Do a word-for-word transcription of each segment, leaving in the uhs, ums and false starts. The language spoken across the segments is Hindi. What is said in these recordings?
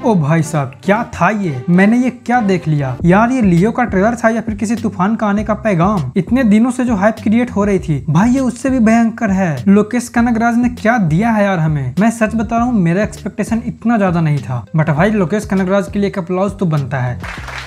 ओ भाई साहब, क्या था ये? मैंने ये क्या देख लिया यार? ये लियो का ट्रेलर था या फिर किसी तूफान का आने का पैगाम? इतने दिनों से जो हाइप क्रिएट हो रही थी भाई, ये उससे भी भयंकर है। लोकेश कनगराज ने क्या दिया है यार हमें। मैं सच बता रहा हूँ, मेरा एक्सपेक्टेशन इतना ज्यादा नहीं था, बट भाई लोकेश कनगराज के लिए एक अप्लॉज तो बनता है।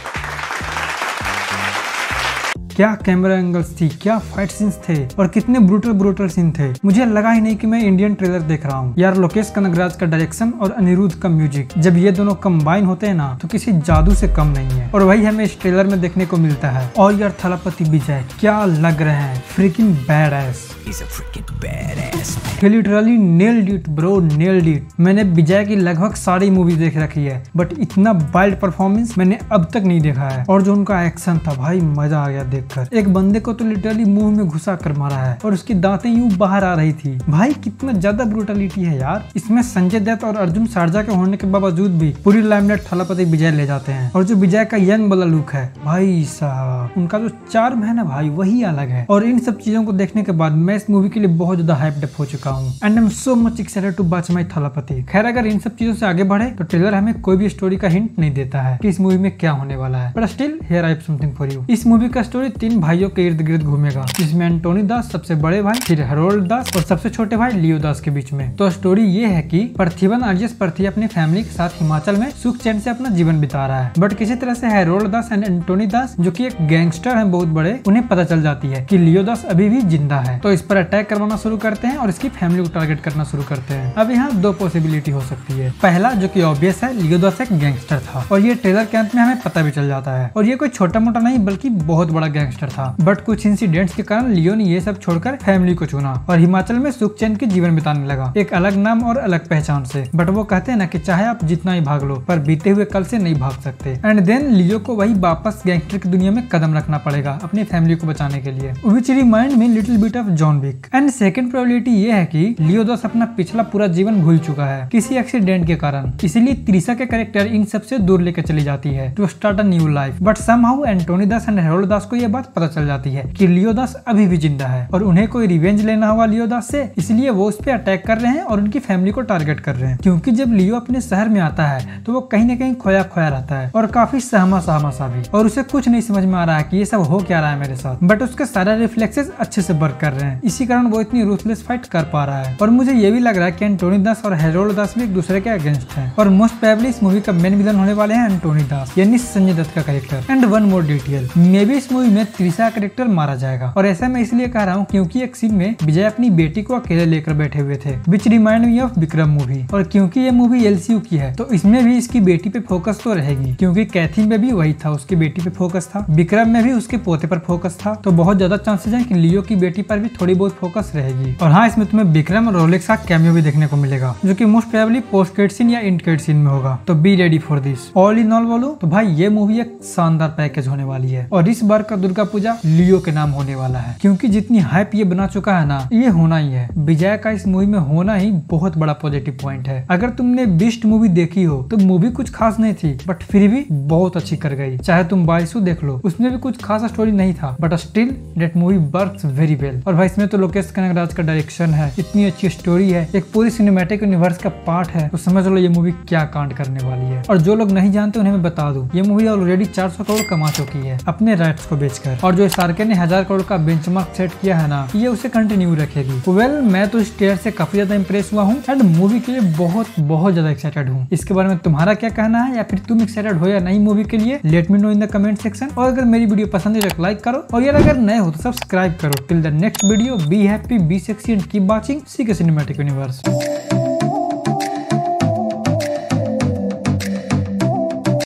क्या कैमरा एंगल्स थी, क्या फाइट सीन्स थे और कितने ब्रूटल ब्रूटल सीन थे। मुझे लगा ही नहीं कि मैं इंडियन ट्रेलर देख रहा हूँ यार। लोकेश कनगराज का डायरेक्शन और अनिरुद्ध का म्यूजिक, जब ये दोनों कंबाइन होते हैं ना, तो किसी जादू से कम नहीं है। और वही हमें इस ट्रेलर में देखने को मिलता है। और यार थलापति विजय क्या लग रहे हैं, freaking badass. He's a freaking badass man. He literally nailed it, bro, nailed it. मैंने विजय की लगभग सारी मूवी देख रखी है, बट इतना वाइल्ड परफॉर्मेंस मैंने अब तक नहीं देखा है। और जो उनका एक्शन था भाई, मजा आ गया देखकर। एक बंदे को तो लिटरली मुंह में घुसा कर मारा है और उसकी दांतें यूं बाहर आ रही थी। भाई कितना ज्यादा ब्रूटलिटी है यार इसमें। संजय दत्त और अर्जुन सारजा के होने के बावजूद भी पूरी लाइमलाइट थलापति विजय ले जाते हैं। और जो विजय का यंग वाला लुक है भाई साहब, उनका जो चार्म है ना भाई, वही अलग है। और इन सब चीजों को देखने के बाद मैं इस मूवी के लिए बहुत ज्यादा हाइप्ड अप हो चुका हूँ। And I am so much excited to watch my Thalapathy. खैर अगर इन सब चीजों से आगे बढ़े तो ट्रेलर हमें कोई भी स्टोरी का हिंट नहीं देता है कि इस मूवी में क्या होने वाला है, but still here I have something for you. इस मूवी का स्टोरी तीन भाइयों के इर्द गिर्द घूमेगा, जिसमें एंटोनी दास सबसे बड़े भाई, फिर हेरोल्ड दास और सबसे छोटे भाई लियो दास के बीच में। तो स्टोरी ये है कि पार्थिवन आर्यस पर्थी अपनी फैमिली के साथ हिमाचल में सुख चैन से अपना जीवन बिता रहा है। बट किसी तरह से Harold Das and Antony Das, जो कि एक गैंगस्टर है बहुत बड़े, उन्हें पता चल जाती है कि लियो दास अभी भी जिंदा है। तो इस पर अटैक करवाना शुरू करते हैं और इसकी फैमिली को टारगेट करना शुरू करते हैं। अब यहाँ दो पॉसिबिलिटी हो सकती है। पहला, जो कि ऑब्वियस है, लियो दास एक गैंगस्टर था और ये ट्रेलर के अंत में हमें पता भी चल जाता है। और ये कोई छोटा मोटा नहीं बल्कि बहुत बड़ा गैंगस्टर था। बट कुछ इंसिडेंट्स के कारण लियो ने ये सब छोड़कर फैमिली को चुना और हिमाचल में सुख चैन के जीवन बिताने लगा, एक अलग नाम और अलग पहचान से। बट वो कहते हैं ना कि चाहे आप जितना ही भाग लो, पर बीते हुए कल से नहीं भाग सकते। एंड देन लियो को वही वापस गैंगस्टर की दुनिया में कदम रखना पड़ेगा अपनी फैमिली को बचाने के लिए, which remind me little bit of John Wick. And second probability ये है कि लियो दास अपना पिछला पूरा जीवन भूल चुका है किसी एक्सीडेंट के कारण, इसीलिए त्रिशा के कैरेक्टर इन सबसे दूर लेकर चली जाती है to start a new life. But somehow Antony Das and Harold Das को यह बात पता चल जाती है कि लियो दास अभी भी जिंदा है और उन्हें कोई रिवेंज लेना होगा लियो दास से, इसलिए वो उस पर अटैक कर रहे हैं और उनकी फैमिली को टारगेट कर रहे हैं। क्योंकि जब लियो अपने शहर में आता है तो वो कहीं न कहीं खोया खोया रहता है और काफी सहमा सहमा सा भी, और उसे कुछ नहीं समझ में आ रहा है कि ये सब हो क्या रहा है मेरे साथ। बट उसके सारे रिफ्लेक्सेस अच्छे से वर्क कर रहे हैं, इसी कारण वो इतनी रूथलेस फाइट कर पा रहा है। और मुझे ये भी लग रहा है कि एंटोनी दास और हेरोल्ड दास भी एक दूसरे के अगेंस्ट हैं और मोस्ट प्रोबेबली इस मूवी का मेन विलन होने वाले हैं एंटोनी दास, यानी संजय दत्त का character. And one more detail, maybe इस मूवी में त्रिशा कैरेक्टर मारा जाएगा। और ऐसा मैं इसलिए कह रहा हूँ क्योंकि एक सीन में विजय अपनी बेटी को अकेले लेकर बैठे हुए थे, which remind me of Vikram movie. और क्योंकि ये मूवी एलसीयू की है तो इसमें भी इसकी बेटी पे फोकस तो रहेगी, क्योंकि कैथी में भी वही था, उसकी बेटी पे फोकस था। विक्रम में भी उसके पोते पर फोकस था। तो बहुत ज्यादा चांसेस हैं कि लियो की बेटी पर भी थोड़ी बहुत फोकस रहेगी। और हाँ, इसमें तुम्हें विक्रम और रोलेक्स का कैमियो भी देखने को मिलेगा, जो कि most probably post credit scene या एंड क्रेडिट सीन में होगा। तो be ready for this. All in all बोलो तो भाई ये मूवी एक शानदार पैकेज होने वाली है। और इस बार का दुर्गा पूजा लियो के नाम होने वाला है, क्योंकि जितनी हाइप ये बना चुका है ना, ये होना ही है। विजय का इस मूवी में होना ही बहुत बड़ा पॉजिटिव पॉइंट है। अगर तुमने बीस्ट मूवी देखी हो तो मूवी कुछ खास नहीं थी, बट फिर भी बहुत अच्छी कर गई। चाहे तुम बाईसू देख लो, उसमें भी कुछ खास स्टोरी नहीं था, but still that movie works very well. और भाई इसमें तो लोकेश कनगराज का डायरेक्शन है, इतनी अच्छी स्टोरी है, एक पूरी सिनेमैटिक यूनिवर्स का पार्ट है, तो समझ लो ये मूवी क्या कांड करने वाली है। और जो लोग नहीं जानते उन्हें मैं बता दूं, ये मूवी ऑलरेडी चार सौ करोड़ कमा चुकी है अपने राइट्स को बेचकर। और जो एस आर के ने हजार करोड़ का बेंचमार्क सेट किया है ना, ये उसे कंटिन्यू रखेगी। वेल well, मैं तो इस ट्रेलर से काफी ज्यादा इंप्रेस हुआ हूँ एंड मूवी के लिए बहुत बहुत ज्यादा एक्साइटेड हूँ। इसके बारे में तुम्हारा क्या कहना है, या फिर तुम एक्साइटेड हो या नहीं मूवी के लिए? Let me know in the comment section. और अगर मेरी वीडियो पसंद है तो लाइक करो, और यार अगर नए हो तो सब्सक्राइब करो। Till the next video, be happy, be sexy and keep watching C K cinematic universe.